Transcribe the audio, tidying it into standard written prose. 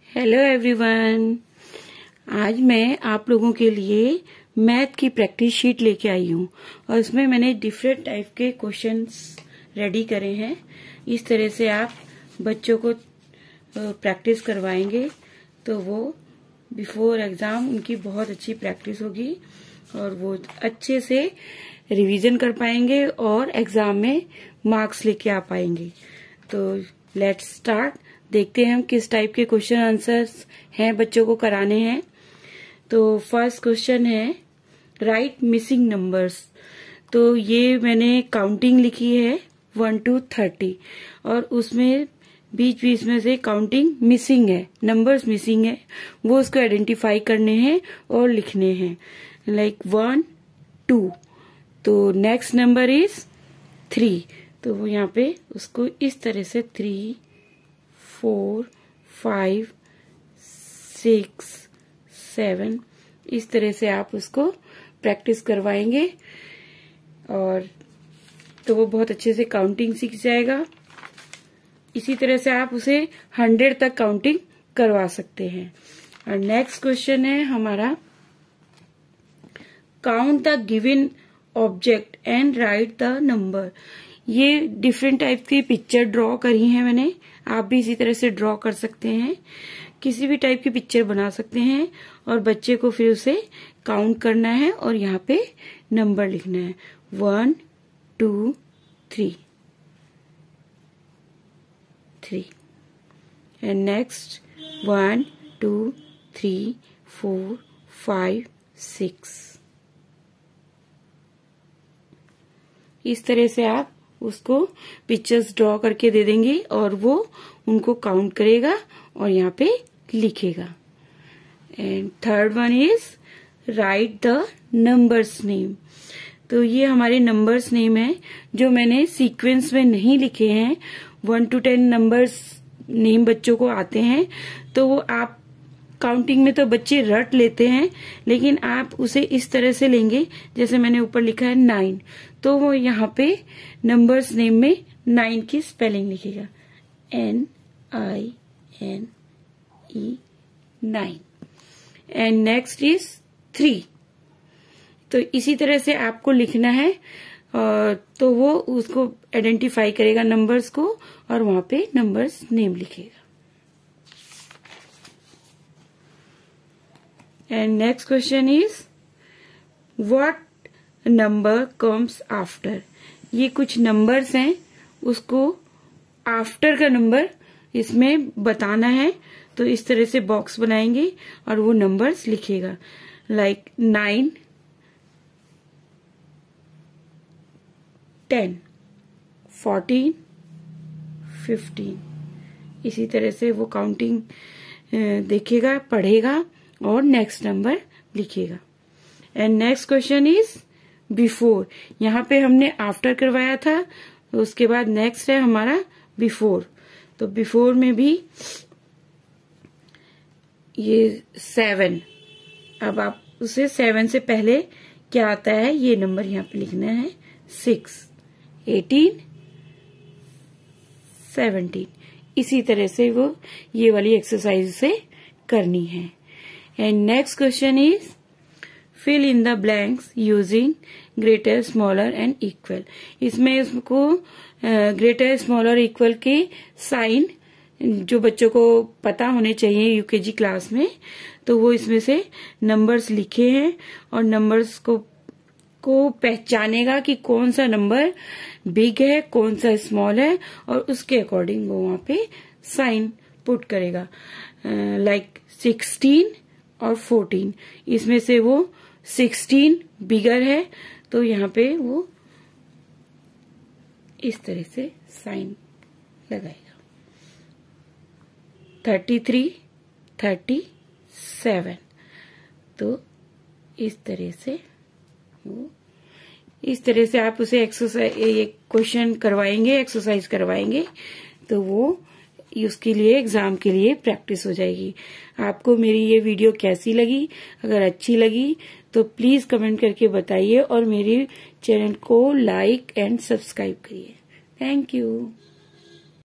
Hello everyone. आज मैं आप लोगों के लिए मैथ की प्रैक्टिस शीट लेके आई हूँ और इसमें मैंने डिफरेंट टाइप के क्वेश्चंस रेडी करे हैं। इस तरह से आप बच्चों को प्रैक्टिस करवाएंगे तो वो बिफोर एग्जाम उनकी बहुत अच्छी प्रैक्टिस होगी और वो अच्छे से रिवीजन कर पाएंगे और एग्जाम में मार्क्स लेके आ पाएंगे। तो लेट्स स्टार्ट। देखते हैं हम किस टाइप के क्वेश्चन आंसर्स हैं बच्चों को कराने हैं। तो फर्स्ट क्वेश्चन है राइट मिसिंग नंबर्स। तो ये मैंने काउंटिंग लिखी है 1 to 30 और उसमें बीच बीच में से काउंटिंग मिसिंग है, नंबर्स मिसिंग है, वो उसको आइडेंटिफाई करने हैं और लिखने हैं। लाइक 1 2, तो नेक्स्ट नंबर इज 3, तो वो यहाँ पे उसको इस तरह से 3 4 5 6 7 इस तरह से आप उसको प्रैक्टिस करवाएंगे और तो वो बहुत अच्छे से काउंटिंग सीख जाएगा। इसी तरह से आप उसे 100 तक काउंटिंग करवा सकते हैं। और नेक्स्ट क्वेश्चन है हमारा count the given object and write the number. ये डिफरेंट टाइप की पिक्चर ड्रॉ करी है मैंने, आप भी इसी तरह से ड्रॉ कर सकते हैं, किसी भी टाइप की पिक्चर बना सकते हैं और बच्चे को फिर उसे काउंट करना है और यहाँ पे नंबर लिखना है 1 2 3 एंड नेक्स्ट 1 2 3 4 5 6। इस तरह से आप उसको पिक्चर्स ड्रॉ करके दे देंगे और वो उनको काउंट करेगा और यहाँ पे लिखेगा। And third one is write the numbers name. तो ये हमारे नंबर्स नेम है जो मैंने सीक्वेंस में नहीं लिखे हैं। 1 to 10 नंबर्स नेम बच्चों को आते हैं तो वो आप काउंटिंग में तो बच्चे रट लेते हैं, लेकिन आप उसे इस तरह से लेंगे जैसे मैंने ऊपर लिखा है 9, तो वो यहाँ पे नंबर्स नेम में 9 की स्पेलिंग लिखेगा NINE 9। And next is 3। तो इसी तरह से आपको लिखना है तो वो उसको आइडेंटिफाई करेगा नंबर्स को और वहां पे नंबर्स नेम लिखेगा। And next question is what number comes after. ये कुछ नंबर्स हैं, उसको आफ्टर का नंबर इसमें बताना है, तो इस तरह से बॉक्स बनाएंगे और वो नंबर्स लिखेगा। लाइक 9 10 14 15। इसी तरह से वो काउंटिंग देखेगा, पढ़ेगा और नेक्स्ट नंबर लिखेगा। And next question is before. यहाँ पे हमने आफ्टर करवाया था, उसके बाद नेक्स्ट है हमारा बिफोर। तो बिफोर में भी ये 7, अब आप उसे 7 से पहले क्या आता है ये नंबर यहाँ पे लिखना है 6 18 17। इसी तरह से वो ये वाली एक्सरसाइज से करनी है। And next question is fill in the blanks using greater smaller and equal. इसमें उसको ग्रेटर स्मॉलर इक्वल के साइन जो बच्चों को पता होने चाहिए यूकेजी क्लास में, तो वो इसमें से नंबर्स लिखे हैं और नंबर्स को पहचानेगा कि कौन सा नंबर बिग है कौन सा स्मॉल है और उसके अकॉर्डिंग वो वहां पे साइन पुट करेगा। लाइक 16 और 14, इसमें से वो 16 बिगर है तो यहाँ पे वो इस तरह से साइन लगाएगा। 33 37, तो इस तरह से वो इस तरह से आप उसे एक्सरसाइज एक क्वेश्चन करवाएंगे, एक्सरसाइज करवाएंगे तो वो उसके लिए एग्जाम के लिए प्रैक्टिस हो जाएगी। आपको मेरी ये वीडियो कैसी लगी? अगर अच्छी लगी तो प्लीज कमेंट करके बताइए और मेरे चैनल को लाइक एंड सब्सक्राइब करिए। Thank you.